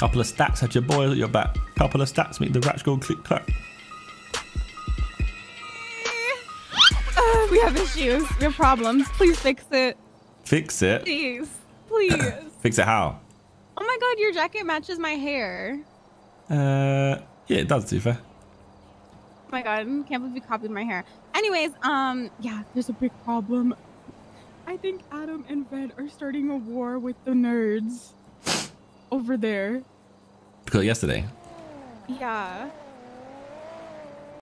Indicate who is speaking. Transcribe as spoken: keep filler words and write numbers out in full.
Speaker 1: Couple of stacks at your boy at your back. Couple of stacks make the ratch go click clack.
Speaker 2: Uh, we have issues. We have problems. Please fix it.
Speaker 1: Fix it?
Speaker 2: Please. Please.
Speaker 1: Fix it how?
Speaker 2: Oh my god, your jacket matches my hair.
Speaker 1: Uh, yeah, it does, to be fair.
Speaker 2: Oh my god, I can't believe you copied my hair. Anyways, um, yeah, there's a big problem. I think Adam and Red are starting a war with the nerds over there.
Speaker 1: Because yesterday.
Speaker 2: Yeah.